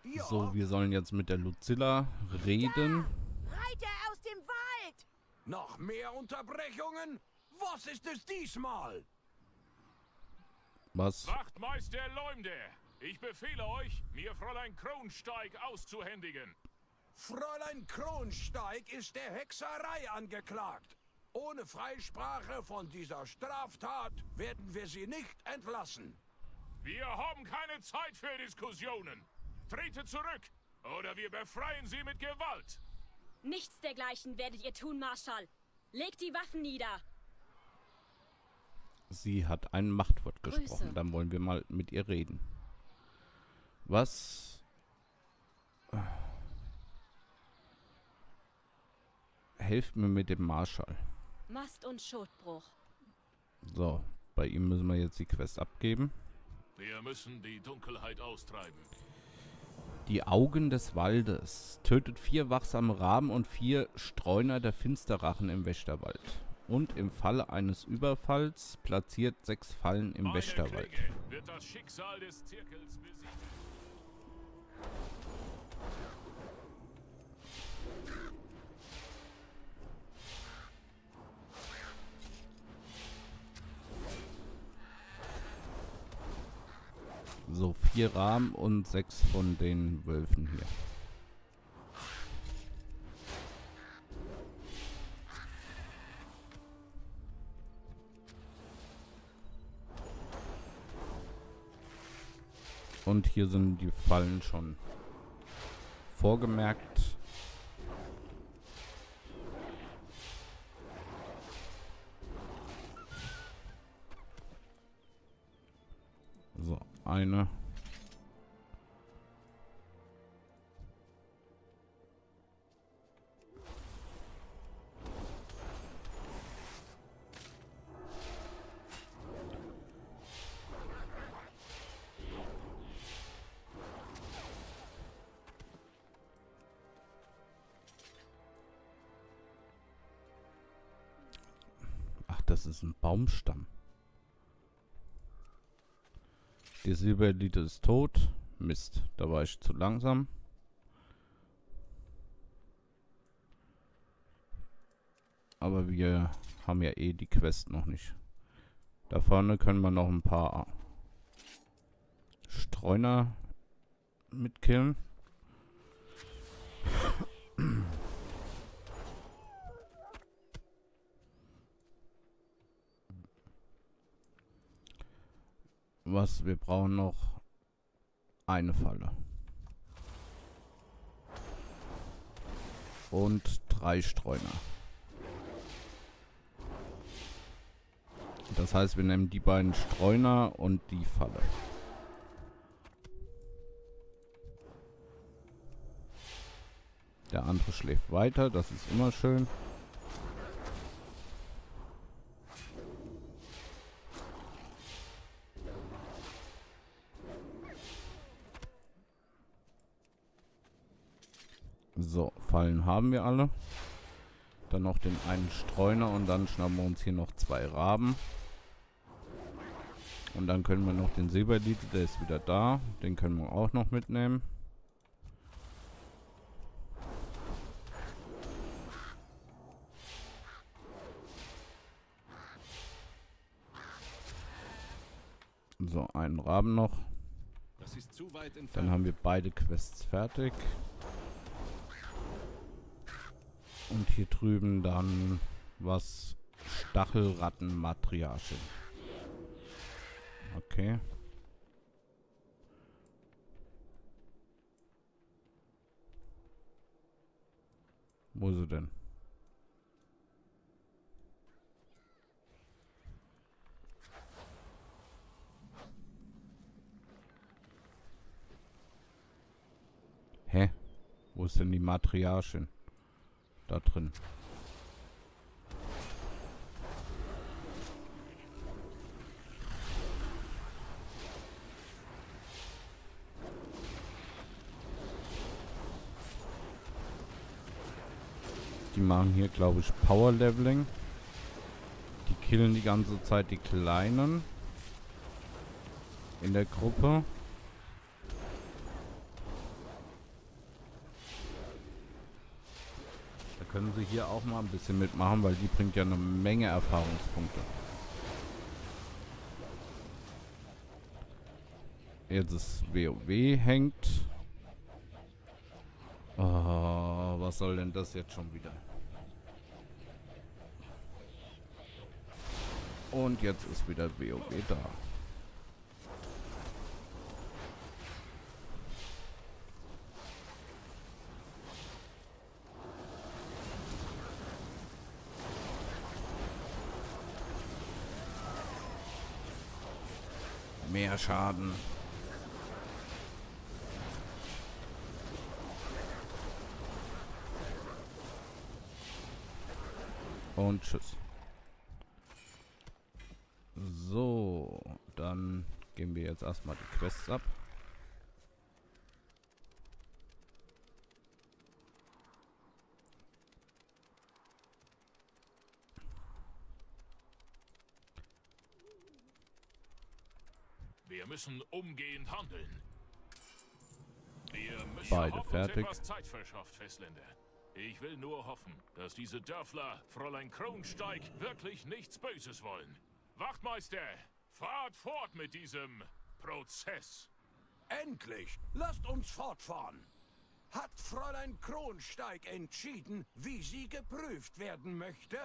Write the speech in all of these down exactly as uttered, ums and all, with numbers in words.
Ja. So, wir sollen jetzt mit der Lucilla reden. Da! Reiter aus dem Wald! Noch mehr Unterbrechungen? Was ist es diesmal? Was? Wachtmeister Leumder, ich befehle euch, mir Fräulein Kronsteig auszuhändigen. Fräulein Kronsteig ist der Hexerei angeklagt. Ohne Freisprache von dieser Straftat werden wir sie nicht entlassen. Wir haben keine Zeit für Diskussionen. Trete zurück, oder wir befreien sie mit Gewalt. Nichts dergleichen werdet ihr tun, Marschall. Legt die Waffen nieder. Sie hat ein Machtwort Grüße. gesprochen. Dann wollen wir mal mit ihr reden. Was? Helft mir mit dem Marschall. Mast- und Schotbruch. So, bei ihm müssen wir jetzt die Quest abgeben. Wir müssen die Dunkelheit austreiben. Die Augen des Waldes. Tötet vier wachsame Raben und vier Streuner der Finsterrachen im Wächterwald. Und im Falle eines Überfalls platziert sechs Fallen im Meine Wächterwald. Klinge wird das Schicksal des Zirkels besiegen. So, vier Raben und sechs von den Wölfen hier. Und hier sind die Fallen schon vorgemerkt. So, eine. Ach, das ist ein Baumstamm. Die Silberelite ist tot. Mist, da war ich zu langsam. Aber wir haben ja eh die Quest noch nicht. Da vorne können wir noch ein paar Streuner mitkillen. Was, wir brauchen noch eine Falle. Und drei Streuner. Das heißt, wir nehmen die beiden Streuner und die Falle. Der andere schläft weiter, das ist immer schön. So, Fallen haben wir alle. Dann noch den einen Streuner und dann schnappen wir uns hier noch zwei Raben. Und dann können wir noch den Silberelite, der ist wieder da. Den können wir auch noch mitnehmen. So, einen Raben noch. Das ist zu weit entfernt. Dann haben wir beide Quests fertig. Und hier drüben dann was Stachelratten-Matriarchin. Okay. Wo ist sie denn? Hä? Wo ist denn die Matriarchin? Da drin. Die machen hier, glaube ich, Power Leveling. Die killen die ganze Zeit die Kleinen in der Gruppe. können sie hier auch mal ein bisschen mitmachen, weil die bringt ja eine Menge Erfahrungspunkte. Jetzt ist WoW hängt. Oh, was soll denn das jetzt schon wieder? Und jetzt ist wieder WoW da. Mehr Schaden. Und tschüss. So, dann geben wir jetzt erstmal die Quests ab. Wir müssen umgehend handeln. Wir müssen Beide haben uns fertig. etwas Zeit verschafft, Festländer. Ich will nur hoffen, dass diese Dörfler Fräulein Kronsteig wirklich nichts Böses wollen. Wachtmeister, fahrt fort mit diesem Prozess. Endlich! Lasst uns fortfahren! Hat Fräulein Kronsteig entschieden, wie sie geprüft werden möchte?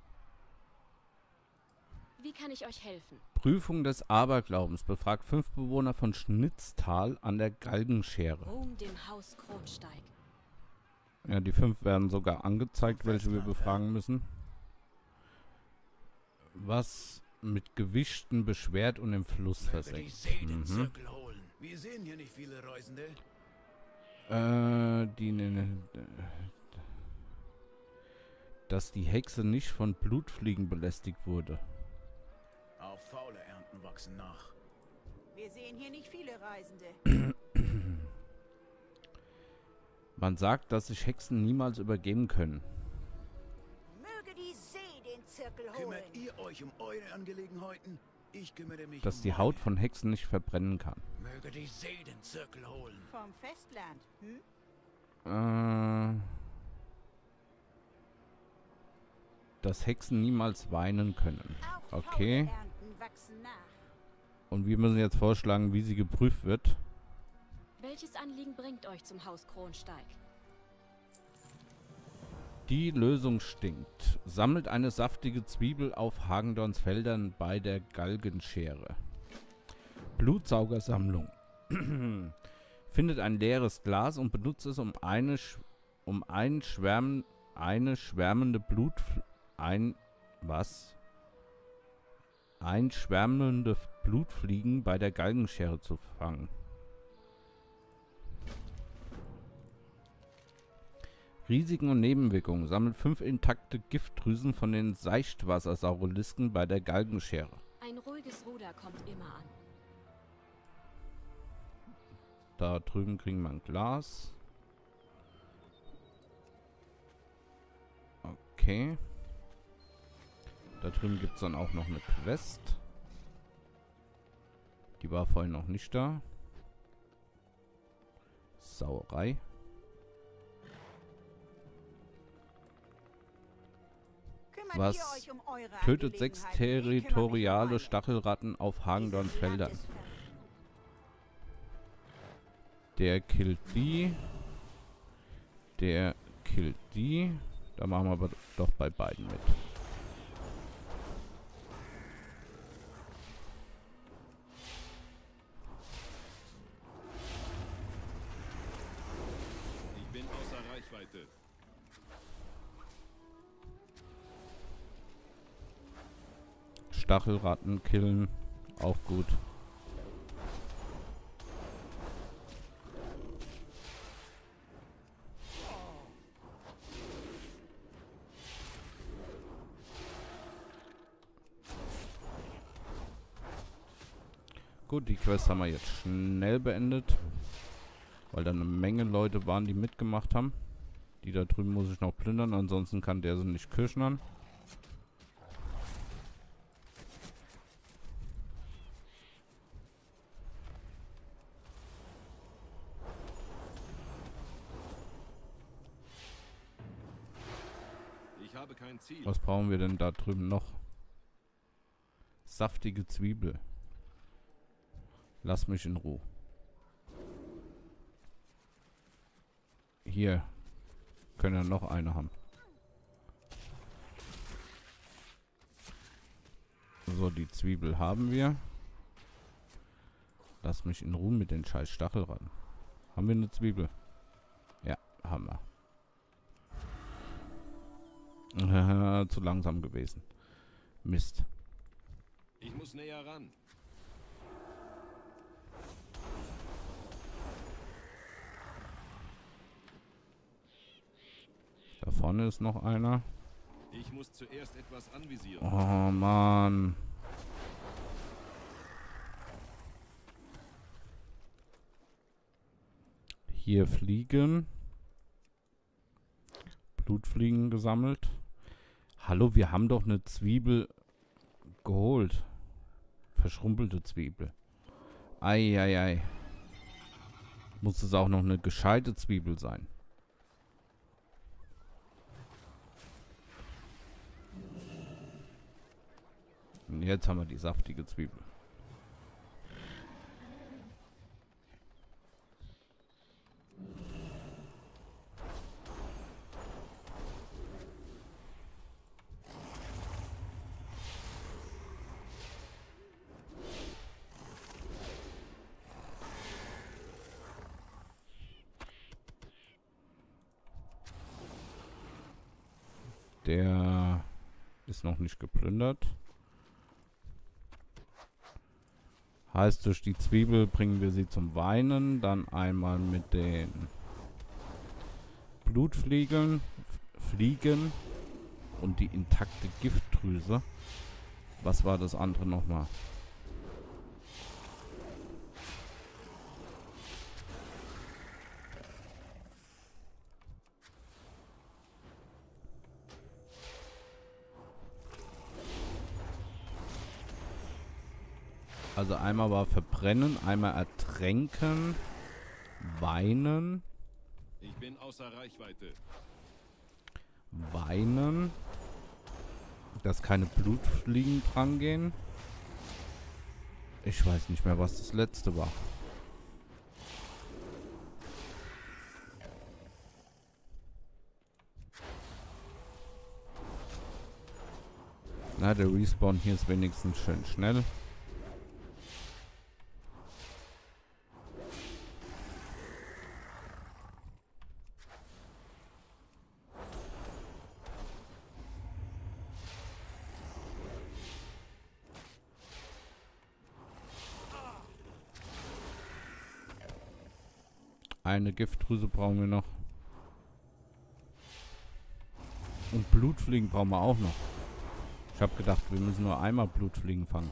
Wie kann ich euch helfen? Prüfung des Aberglaubens befragt fünf Bewohner von Schnitztal an der Galgenschere. Ruhm dem Haus Kronsteig. Ja, die fünf werden sogar angezeigt, welche wir befragen müssen. Was mit Gewichten beschwert und im Fluss versenkt. Mhm. Wir sehen hier nicht viele Reisende. Äh, die... Ne, ne, dass die Hexe nicht von Blutfliegen belästigt wurde. Auch faule Ernten wachsen nach. Wir sehen hier nicht viele Reisende. Man sagt, dass sich Hexen niemals übergeben können. Möge die See den Zirkel holen. Kümmert ihr euch um eure Angelegenheiten? Ich kümmere mich Dass um die meine. Haut von Hexen nicht verbrennen kann. Möge die See den Zirkel holen. Vom Festland, hm? Äh, dass Hexen niemals weinen können. Auch Okay. faule Ernten wachsen nach. Und wir müssen jetzt vorschlagen, wie sie geprüft wird. Welches Anliegen bringt euch zum Haus Kronsteig? Die Lösung stinkt. Sammelt eine saftige Zwiebel auf Hagendorns Feldern bei der Galgenschere. Blutsaugersammlung. Findet ein leeres Glas und benutzt es, um eine, Sch um ein Schwärm eine schwärmende Blut... Ein... Was? Ein schwärmende Blutfliegen bei der Galgenschere zu fangen. Risiken und Nebenwirkungen. Sammelt fünf intakte Giftdrüsen von den Seichtwassersaurolisken bei der Galgenschere. Ein ruhiges Ruder kommt immer an. Da drüben kriegen wir ein Glas. Okay. Da drüben gibt es dann auch noch eine Quest. Die war vorhin noch nicht da. Sauerei. Kümmert Was ihr euch um eure tötet sechs Angelegenheiten? Ich kümmere mich um territoriale meine. Stachelratten auf Hagendorns Dieses Land Feldern. ist ver- Der killt die. Der killt die. Da machen wir aber doch bei beiden mit. Ich bin außer Reichweite. Stachelratten killen. Auch gut. Gut, die Quest haben wir jetzt schnell beendet. Weil da eine Menge Leute waren, die mitgemacht haben. Die da drüben muss ich noch plündern, ansonsten kann der sie nicht kirschnern. habe kein Ziel. Was brauchen wir denn da drüben noch? Saftige Zwiebel. Lass mich in Ruhe. Hier. Können wir noch eine haben. So, die Zwiebel haben wir. Lass mich in Ruhe mit den scheiß Stachelratten. Haben wir eine Zwiebel? Ja, haben wir. Zu langsam gewesen. Mist. Ich muss näher ran. Da vorne ist noch einer. Ich muss zuerst etwas anvisieren. Oh, Mann. Hier Fliegen. Blutfliegen gesammelt. Hallo, wir haben doch eine Zwiebel geholt. Verschrumpelte Zwiebel. Eieiei. Muss es auch noch eine gescheite Zwiebel sein. Und jetzt haben wir die saftige Zwiebel. Der ist noch nicht geplündert. Heißt, durch die Zwiebel bringen wir sie zum Weinen. Dann einmal mit den Blutfliegen, Fliegen und die intakte Giftdrüse. Was war das andere nochmal? Also einmal war verbrennen, einmal ertränken, weinen, Ich bin außer Reichweite. weinen, dass keine Blutfliegen dran gehen. Ich weiß nicht mehr, was das letzte war. Na, der Respawn hier ist wenigstens schön schnell. Eine Giftdrüse brauchen wir noch. Und Blutfliegen brauchen wir auch noch. Ich habe gedacht, wir müssen nur einmal Blutfliegen fangen.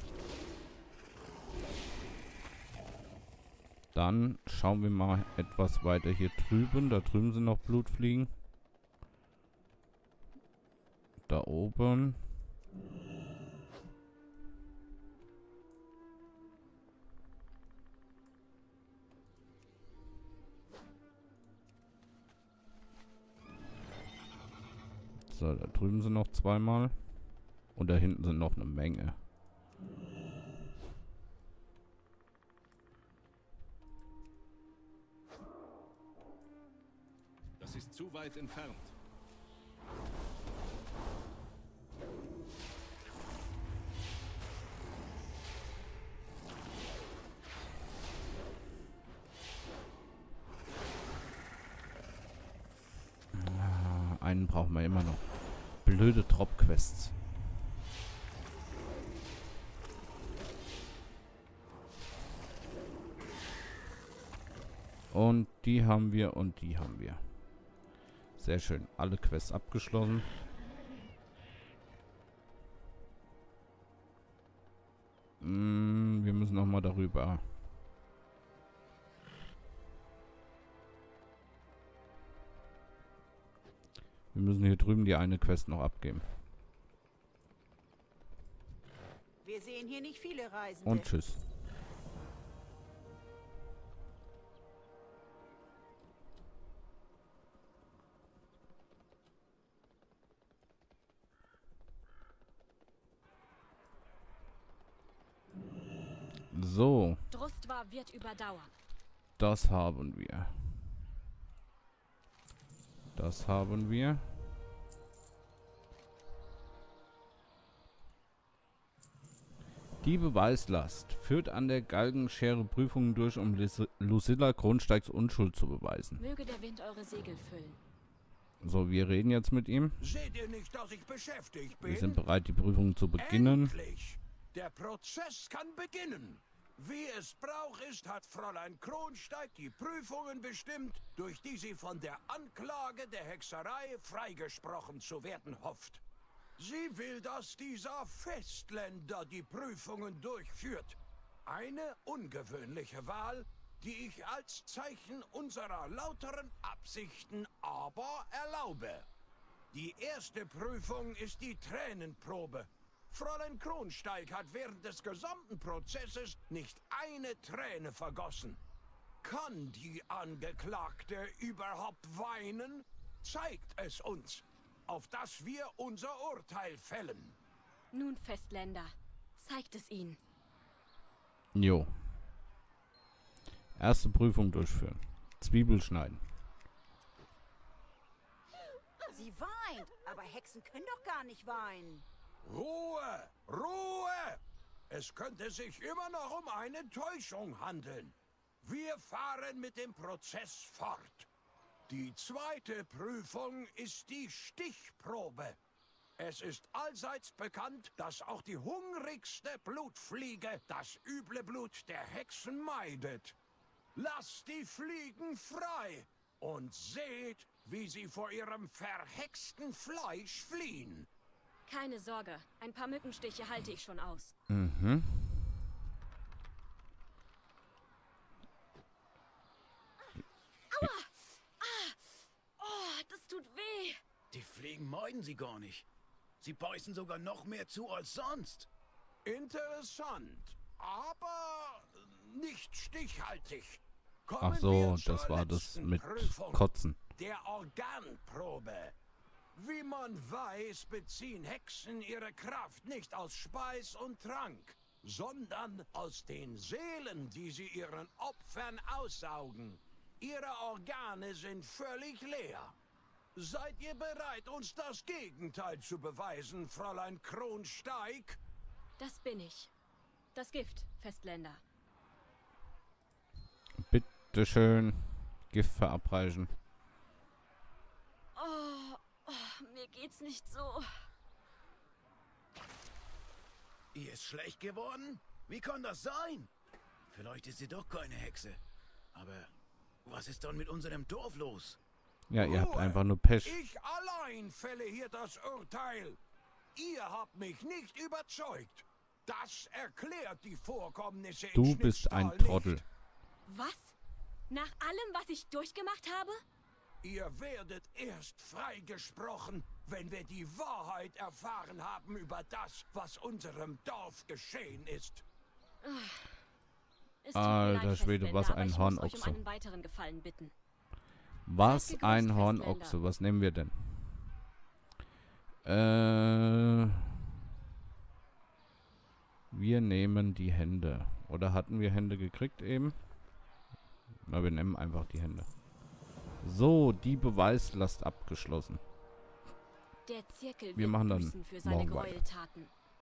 Dann schauen wir mal etwas weiter hier drüben. Da drüben sind noch Blutfliegen. Da oben. So, da drüben sind noch zweimal. Und da hinten sind noch eine Menge. Das ist zu weit entfernt. Einen brauchen wir immer noch. Blöde Drop-Quests. Und die haben wir und die haben wir. Sehr schön. Alle Quests abgeschlossen. Mm, wir müssen noch mal darüber. Wir müssen hier drüben die eine Quest noch abgeben. Wir sehen hier nicht viele Reisende. Und tschüss. So, Drustvar wird überdauern. das haben wir. Das haben wir. Die Beweislast führt an der Galgenschere Prüfungen durch, um Lis- Lucilla Kronsteigs Unschuld zu beweisen. Möge der Wind eure Segel füllen. So, wir reden jetzt mit ihm. Seht ihr nicht, dass ich beschäftigt bin? Wir sind bereit, die Prüfung zu beginnen. Endlich! Der Prozess kann beginnen. Wie es Brauch ist, hat Fräulein Kronsteig die Prüfungen bestimmt, durch die sie von der Anklage der Hexerei freigesprochen zu werden hofft. Sie will, dass dieser Festländer die Prüfungen durchführt. Eine ungewöhnliche Wahl, die ich als Zeichen unserer lauteren Absichten aber erlaube. Die erste Prüfung ist die Tränenprobe. Fräulein Kronsteig hat während des gesamten Prozesses nicht eine Träne vergossen. Kann die Angeklagte überhaupt weinen? Zeigt es uns, auf das wir unser Urteil fällen. Nun, Festländer, zeigt es ihnen. Jo. Erste Prüfung durchführen. Zwiebel schneiden. Sie weint, aber Hexen können doch gar nicht weinen. Ruhe! Ruhe! Es könnte sich immer noch um eine Täuschung handeln. Wir fahren mit dem Prozess fort. Die zweite Prüfung ist die Stichprobe. Es ist allseits bekannt, dass auch die hungrigste Blutfliege das üble Blut der Hexen meidet. Lasst die Fliegen frei und seht, wie sie vor ihrem verhexten Fleisch fliehen. Keine Sorge, ein paar Mückenstiche halte ich schon aus. Mhm. Aua! Ah! Oh, das tut weh. Die Fliegen meiden sie gar nicht. Sie beißen sogar noch mehr zu als sonst. Interessant, aber nicht stichhaltig. Ach Kommen so, wir zur das war das letzten mit Prüfung, Kotzen. der Organprobe. Wie man weiß, beziehen Hexen ihre Kraft nicht aus Speis und Trank, sondern aus den Seelen, die sie ihren Opfern aussaugen. Ihre Organe sind völlig leer. Seid ihr bereit, uns das Gegenteil zu beweisen, Fräulein Kronsteig? Das bin ich. Das Gift, Festländer. Bitteschön. Gift verabreichen. Oh, oh, mir geht's nicht so. Ihr ist schlecht geworden? Wie kann das sein? Vielleicht ist sie doch keine Hexe. Aber was ist dann mit unserem Dorf los? Ja, ihr habt Ruhe. einfach nur Pech. Ich allein fälle hier das Urteil. Ihr habt mich nicht überzeugt. Das erklärt die Vorkommnisse Du in bist ein Schnitztal Trottel. nicht. Was? Nach allem, was ich durchgemacht habe? Ihr werdet erst freigesprochen, wenn wir die Wahrheit erfahren haben über das, was unserem Dorf geschehen ist. Es tut mir Alter leid, Schwede, Festländer, was aber ein ich muss euch Hornochse. um einen weiteren Gefallen bitten. Was Seid ein gegrüßt, Hornochse. Was nehmen wir denn? Äh, wir nehmen die Hände. Oder hatten wir Hände gekriegt eben? Na, wir nehmen einfach die Hände. So, die Beweislast abgeschlossen. Der Zirkel Wir wird machen dann büßen für seine morgen weiter. Gräueltaten.